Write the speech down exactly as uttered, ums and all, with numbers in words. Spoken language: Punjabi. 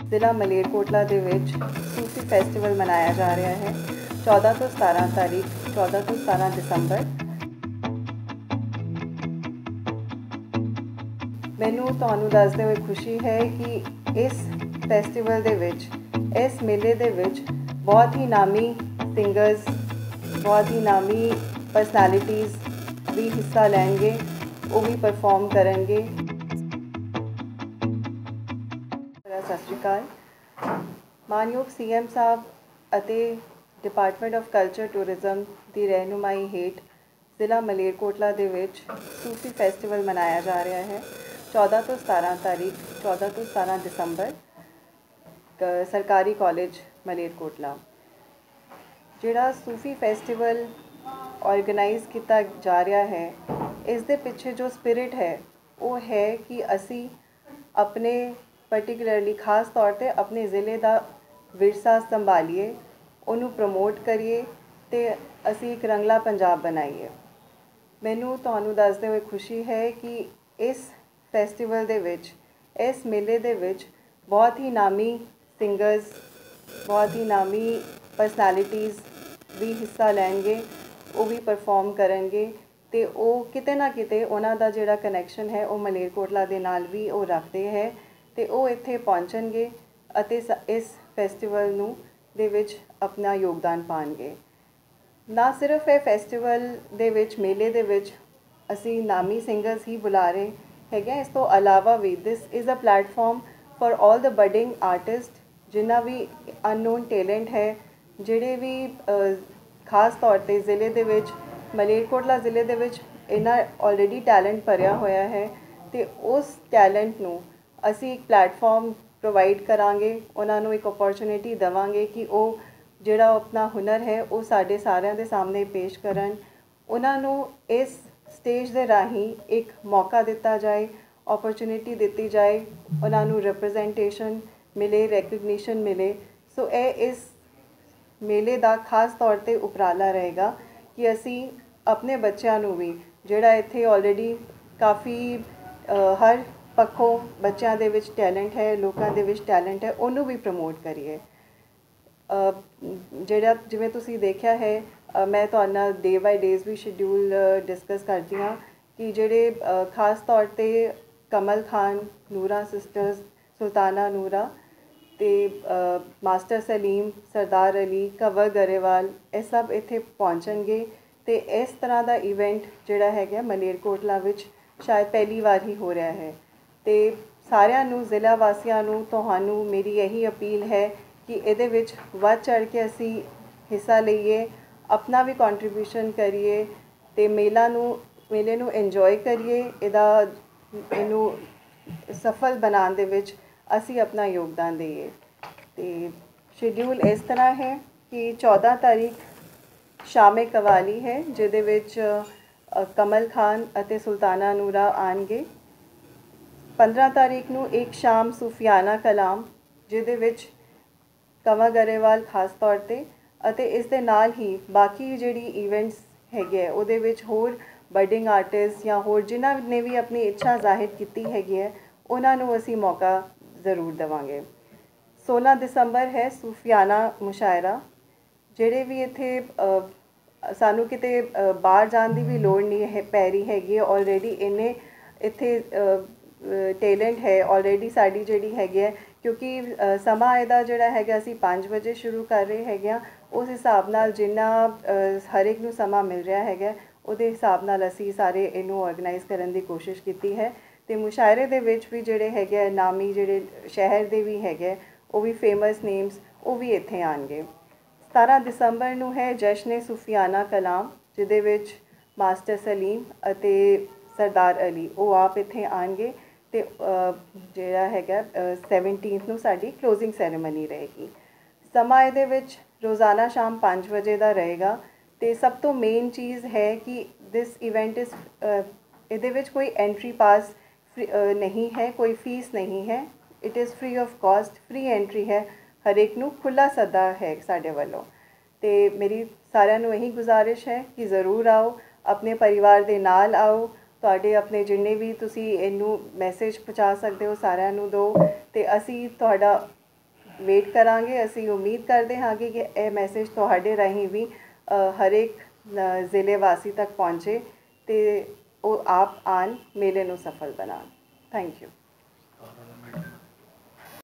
ਜ਼ਿਲ੍ਹਾ ਮਲੇਰਕੋਟਲਾ ਦੇ ਵਿੱਚ ਸੂਫੀ ਫੈਸਟੀਵਲ ਮਨਾਇਆ ਜਾ ਰਿਹਾ ਹੈ ਚੌਦਾਂ ਤੋਂ ਸਤਾਰਾਂ ਤਾਰੀਖ ਚੌਦਾਂ ਤੋਂ ਸਤਾਰਾਂ ਦਸੰਬਰ। ਮੈਨੂੰ ਤੁਹਾਨੂੰ ਦੱਸਦੇ ਹੋਏ ਖੁਸ਼ੀ ਹੈ ਕਿ ਇਸ ਫੈਸਟੀਵਲ ਦੇ ਵਿੱਚ ਇਸ ਮੇਲੇ ਦੇ ਵਿੱਚ ਬਹੁਤ ਹੀ ਨਾਮੀ ਸਿੰਗਰਸ ਬਹੁਤ ਹੀ ਨਾਮੀ ਪਰਸਨੈਲਿਟੀਜ਼ ਵੀ ਹਿੱਸਾ ਲੈਣਗੇ, ਉਹ ਵੀ ਪਰਫਾਰਮ ਕਰਨਗੇ। ਸਤਿ ਸ਼੍ਰੀ ਅਕਾਲ। ਮਾਨਯੋਗ ਸੀ ਐਮ ਸਾਹਿਬ ਅਤੇ ਡਿਪਾਰਟਮੈਂਟ ਆਫ ਕਲਚਰ ਟੂਰਿਜ਼ਮ ਦੀ ਰਹਿਨੁਮਾਈ ਹੇਠ ਜ਼ਿਲ੍ਹਾ ਮਲੇਰਕੋਟਲਾ ਦੇ ਵਿੱਚ ਸੂਫੀ ਫੈਸਟੀਵਲ ਮਨਾਇਆ ਜਾ ਰਿਹਾ ਹੈ ਚੌਦਾਂ ਤੋਂ ਸਤਾਰਾਂ ਤਾਰੀਖ ਚੌਦਾਂ ਤੋਂ ਸਤਾਰਾਂ ਦਸੰਬਰ ਸਰਕਾਰੀ ਕਾਲਜ ਮਲੇਰਕੋਟਲਾ। ਜਿਹੜਾ ਸੂਫੀ ਫੈਸਟੀਵਲ ਆਰਗੇਨਾਈਜ਼ ਕੀਤਾ ਜਾ ਰਿਹਾ ਹੈ, ਇਸ ਦੇ ਪਿੱਛੇ ਜੋ ਸਪਿਰਿਟ ਹੈ ਉਹ ਹੈ ਕਿ ਅਸੀਂ ਆਪਣੇ ਪਰਟੀਕੁਲਰਲੀ ਖਾਸ ਤੌਰ 'ਤੇ ਆਪਣੇ ਜ਼ਿਲ੍ਹੇ ਦਾ ਵਿਰਸਾ ਸੰਭਾਲੀਏ, ਉਹਨੂੰ ਪ੍ਰਮੋਟ ਕਰੀਏ ਅਤੇ ਅਸੀਂ ਇੱਕ ਰੰਗਲਾ ਪੰਜਾਬ ਬਣਾਈਏ। ਮੈਨੂੰ ਤੁਹਾਨੂੰ ਦੱਸਦੇ ਹੋਏ ਖੁਸ਼ੀ ਹੈ ਕਿ ਇਸ ਫੈਸਟੀਵਲ ਦੇ ਵਿੱਚ ਇਸ ਮੇਲੇ ਦੇ ਵਿੱਚ ਬਹੁਤ ਹੀ ਨਾਮੀ ਸਿੰਗਰਸ ਬਹੁਤ ਹੀ ਨਾਮੀ ਪਰਸਨੈਲਿਟੀਜ਼ ਵੀ ਹਿੱਸਾ ਲੈਣਗੇ, ਉਹ ਵੀ ਪਰਫਾਰਮ ਕਰਨਗੇ ਅਤੇ ਉਹ ਕਿਤੇ ਨਾ ਕਿਤੇ ਉਹਨਾਂ ਦਾ ਜਿਹੜਾ ਕਨੈਕਸ਼ਨ ਹੈ ਉਹ ਮਲੇਰਕੋਟਲਾ ਦੇ ਨਾਲ ਵੀ ਉਹ ਰੱਖਦੇ ਹੈ ਅਤੇ ਉਹ ਇੱਥੇ ਪਹੁੰਚਣਗੇ ਅਤੇ ਸ ਇਸ ਫੈਸਟੀਵਲ ਨੂੰ ਦੇ ਵਿੱਚ ਆਪਣਾ ਯੋਗਦਾਨ ਪਾਉਣਗੇ। ਨਾ ਸਿਰਫ ਇਹ ਫੈਸਟੀਵਲ ਦੇ ਵਿੱਚ ਮੇਲੇ ਦੇ ਵਿੱਚ ਅਸੀਂ ਨਾਮੀ ਸਿੰਗਰਸ ਹੀ ਬੁਲਾ ਰਹੇ ਹੈਗੇ, ਇਸ ਤੋਂ ਇਲਾਵਾ ਵੀ this is a platform for all the budding artist जिन्ना भी अननोन टैलेंट है, ਜਿਹੜੇ ਵੀ ਖਾਸ ਤੌਰ 'ਤੇ ਜ਼ਿਲ੍ਹੇ ਦੇ ਵਿੱਚ ਮਲੇਰਕੋਟਲਾ ਜ਼ਿਲ੍ਹੇ ਦੇ ਵਿੱਚ ਇਹਨਾਂ ਆਲਰੇਡੀ ਟੈਲੈਂਟ ਭਰਿਆ ਹੋਇਆ ਹੈ ਅਤੇ ਉਸ ਟੈਲੈਂਟ ਨੂੰ ਅਸੀਂ ਇੱਕ ਪਲੈਟਫਾਰਮ ਪ੍ਰੋਵਾਈਡ ਕਰਾਂਗੇ, ਉਹਨਾਂ ਨੂੰ ਇੱਕ ਓਪਰਚੁਨਿਟੀ ਦੇਵਾਂਗੇ ਕਿ ਉਹ ਜਿਹੜਾ ਆਪਣਾ ਹੁਨਰ ਹੈ ਉਹ ਸਾਡੇ ਸਾਰਿਆਂ ਦੇ ਸਾਹਮਣੇ ਪੇਸ਼ ਕਰਨ। ਉਹਨਾਂ ਨੂੰ ਇਸ ਸਟੇਜ ਦੇ ਰਾਹੀਂ ਇੱਕ ਮੌਕਾ ਦਿੱਤਾ ਜਾਏ, ਓਪਰਚੁਨਿਟੀ ਦਿੱਤੀ ਜਾਏ, ਉਹਨਾਂ ਨੂੰ ਰਿਪਰੈਜ਼ੈਂਟੇਸ਼ਨ ਮਿਲੇ, ਰੈਕਗਨੀਸ਼ਨ ਮਿਲੇ। ਸੋ ਇਹ ਇਸ ਮੇਲੇ ਦਾ ਖਾਸ ਤੌਰ 'ਤੇ ਉਪਰਾਲਾ ਰਹੇਗਾ ਕਿ ਅਸੀਂ ਆਪਣੇ ਬੱਚਿਆਂ ਨੂੰ ਵੀ ਜਿਹੜਾ ਇੱਥੇ ਆਲਰੇਡੀ ਕਾਫੀ ਹਰ ਪੱਖੋਂ ਬੱਚਿਆਂ ਦੇ ਵਿੱਚ ਟੈਲੈਂਟ ਹੈ, ਲੋਕਾਂ ਦੇ ਵਿੱਚ ਟੈਲੈਂਟ ਹੈ, ਉਹਨੂੰ ਵੀ ਪ੍ਰਮੋਟ ਕਰੀਏ। ਜਿਹੜਾ ਜਿਵੇਂ ਤੁਸੀਂ ਦੇਖਿਆ ਹੈ, ਮੈਂ ਤੁਹਾਡੇ ਨਾਲ ਡੇ ਬਾਈ ਡੇਜ਼ ਵੀ ਸ਼ਡਿਊਲ ਡਿਸਕਸ ਕਰਦੀ ਹਾਂ ਕਿ ਜਿਹੜੇ ਖਾਸ ਤੌਰ 'ਤੇ ਕਮਲ ਖਾਨ, ਨੂਰਾ ਸਿਸਟਰਸ, ਸੁਲਤਾਨਾ ਨੂਰਾ ਅਤੇ ਮਾਸਟਰ ਸਲੀਮ, ਸਰਦਾਰ ਅਲੀ, ਕੰਵਰ ਗਰੇਵਾਲ, ਇਹ ਸਭ ਇੱਥੇ ਪਹੁੰਚਣਗੇ ਅਤੇ ਇਸ ਤਰ੍ਹਾਂ ਦਾ ਇਵੈਂਟ ਜਿਹੜਾ ਹੈਗਾ ਮਲੇਰਕੋਟਲਾ ਵਿੱਚ ਸ਼ਾਇਦ ਪਹਿਲੀ ਵਾਰ ਹੀ ਹੋ ਰਿਹਾ ਹੈ। ਅਤੇ ਸਾਰਿਆਂ ਨੂੰ, ਜ਼ਿਲ੍ਹਾ ਵਾਸੀਆਂ ਨੂੰ, ਤੁਹਾਨੂੰ ਮੇਰੀ ਇਹੀ ਅਪੀਲ ਹੈ ਕਿ ਇਹਦੇ ਵਿੱਚ ਵੱਧ ਚੜ੍ਹ ਕੇ ਅਸੀਂ ਹਿੱਸਾ ਲਈਏ, ਆਪਣਾ ਵੀ ਕੰਟਰੀਬਿਊਸ਼ਨ ਕਰੀਏ ਅਤੇ ਮੇਲਾ ਨੂੰ ਮੇਲੇ ਨੂੰ ਇੰਜੋਏ ਕਰੀਏ। ਇਹਦਾ ਇਹਨੂੰ ਸਫਲ ਬਣਾਉਣ ਦੇ ਵਿੱਚ ਅਸੀਂ ਆਪਣਾ ਯੋਗਦਾਨ ਦੇਈਏ। ਅਤੇ ਸ਼ਡਿਊਲ ਇਸ ਤਰ੍ਹਾਂ ਹੈ ਕਿ ਚੌਦਾਂ ਤਾਰੀਖ ਸ਼ਾਮੇ ਕਵਾਲੀ ਹੈ, ਜਿਹਦੇ ਵਿੱਚ ਕਮਲ ਖਾਨ ਅਤੇ ਸੁਲਤਾਨਾ ਨੂਰਾ ਆਉਣਗੇ। ਪੰਦਰਾਂ ਤਾਰੀਖ ਨੂੰ ਇੱਕ ਸ਼ਾਮ ਸੂਫੀਆਨਾ ਕਲਾਮ, ਜਿਹਦੇ ਵਿੱਚ ਕੰਵਰ ਗਰੇਵਾਲ ਖਾਸ ਤੌਰ 'ਤੇ ਅਤੇ ਇਸ ਦੇ ਨਾਲ ਹੀ ਬਾਕੀ ਜਿਹੜੀ ਇਵੈਂਟਸ ਹੈਗੇ ਹੈ ਉਹਦੇ ਵਿੱਚ ਹੋਰ ਬਡਿੰਗ ਆਰਟਿਸਟ ਜਾਂ ਹੋਰ ਜਿਨ੍ਹਾਂ ਨੇ ਵੀ ਆਪਣੀ ਇੱਛਾ ਜ਼ਾਹਿਰ ਕੀਤੀ ਹੈਗੀ ਹੈ ਉਹਨਾਂ ਨੂੰ ਅਸੀਂ ਮੌਕਾ ਜ਼ਰੂਰ ਦੇਵਾਂਗੇ। ਸੋਲ੍ਹਾਂ ਦਸੰਬਰ ਹੈ ਸੂਫੀਆਨਾ ਮੁਸ਼ਾਇਰਾ। ਜਿਹੜੇ ਵੀ ਇੱਥੇ ਸਾਨੂੰ ਕਿਤੇ ਬਾਹਰ ਜਾਣ ਦੀ ਵੀ ਲੋੜ ਨਹੀਂ ਹੈ ਪੈ ਰਹੀ ਹੈਗੀ ਹੈ, ਆਲਰੇਡੀ ਇੰਨੇ ਇੱਥੇ ਟੈਲੈਂਟ ਹੈ ਆਲਰੇਡੀ ਸਾਡੀ ਜਿਹੜੀ ਹੈਗੀ ਹੈ, ਕਿਉਂਕਿ ਸਮਾਂ ਇਹਦਾ ਜਿਹੜਾ ਹੈਗਾ ਅਸੀਂ ਪੰਜ ਵਜੇ ਸ਼ੁਰੂ ਕਰ ਰਹੇ ਹੈਗੇ ਹਾਂ, ਉਸ ਹਿਸਾਬ ਨਾਲ ਜਿੰਨਾ ਹਰ ਇੱਕ ਨੂੰ ਸਮਾਂ ਮਿਲ ਰਿਹਾ ਹੈਗਾ ਉਹਦੇ ਹਿਸਾਬ ਨਾਲ ਅਸੀਂ ਸਾਰੇ ਇਹਨੂੰ ਔਰਗਨਾਈਜ਼ ਕਰਨ ਦੀ ਕੋਸ਼ਿਸ਼ ਕੀਤੀ ਹੈ। ਅਤੇ ਮੁਸ਼ਾਇਰੇ ਦੇ ਵਿੱਚ ਵੀ ਜਿਹੜੇ ਹੈਗੇ ਨਾਮੀ ਜਿਹੜੇ ਸ਼ਹਿਰ ਦੇ ਵੀ ਹੈਗੇ ਉਹ ਵੀ ਫੇਮਸ ਨੇਮਸ ਉਹ ਵੀ ਇੱਥੇ ਆਉਣਗੇ। ਸਤਾਰਾਂ ਦਸੰਬਰ ਨੂੰ ਹੈ ਜਸ਼ਨ ਸੂਫੀਆਨਾ ਕਲਾਮ, ਜਿਹਦੇ ਵਿੱਚ ਮਾਸਟਰ ਸਲੀਮ ਅਤੇ ਸਰਦਾਰ ਅਲੀ ਉਹ ਆਪ ਇੱਥੇ ਆਉਣਗੇ ਅਤੇ ਜਿਹੜਾ ਹੈਗਾ ਸੈਵਨਟੀਨਥ ਨੂੰ ਸਾਡੀ ਕਲੋਜ਼ਿੰਗ ਸੈਰੇਮਨੀ ਰਹੇਗੀ। ਸਮਾਂ ਇਹਦੇ ਵਿੱਚ ਰੋਜ਼ਾਨਾ ਸ਼ਾਮ ਪੰਜ ਵਜੇ ਦਾ ਰਹੇਗਾ ਅਤੇ ਸਭ ਤੋਂ ਮੇਨ ਚੀਜ਼ ਹੈ ਕਿ ਦਿਸ ਇਵੈਂਟ ਇਜ਼ ਇਹਦੇ ਵਿੱਚ ਕੋਈ ਐਂਟਰੀ ਪਾਸ ਨਹੀਂ ਹੈ, ਕੋਈ ਫੀਸ ਨਹੀਂ ਹੈ, it is free of cost, free entry ਹੈ, ਹਰ ਇੱਕ ਨੂੰ ਖੁੱਲ੍ਹਾ ਸੱਦਾ ਹੈ ਸਾਡੇ ਵੱਲੋਂ। ਅਤੇ ਮੇਰੀ ਸਾਰਿਆਂ ਨੂੰ ਇਹੀ ਗੁਜ਼ਾਰਿਸ਼ ਹੈ ਕਿ ਜ਼ਰੂਰ ਆਓ, ਆਪਣੇ ਪਰਿਵਾਰ ਦੇ ਨਾਲ ਆਓ, ਤੁਹਾਡੇ ਆਪਣੇ ਜਿੰਨੇ ਵੀ ਤੁਸੀਂ ਇਹਨੂੰ ਮੈਸੇਜ ਪਹੁੰਚਾ ਸਕਦੇ ਹੋ ਸਾਰਿਆਂ ਨੂੰ ਦਿਓ ਅਤੇ ਅਸੀਂ ਤੁਹਾਡਾ ਵੇਟ ਕਰਾਂਗੇ। ਅਸੀਂ ਉਮੀਦ ਕਰਦੇ ਹਾਂ ਕਿ ਇਹ ਮੈਸੇਜ ਤੁਹਾਡੇ ਰਾਹੀਂ ਵੀ ਹਰੇਕ ਜ਼ਿਲ੍ਹੇ ਵਾਸੀ ਤੱਕ ਪਹੁੰਚੇ ਅਤੇ ਉਹ ਆਪ ਆਉਣ, ਮੇਲੇ ਨੂੰ ਸਫਲ ਬਣਾਉਣ। Thank you.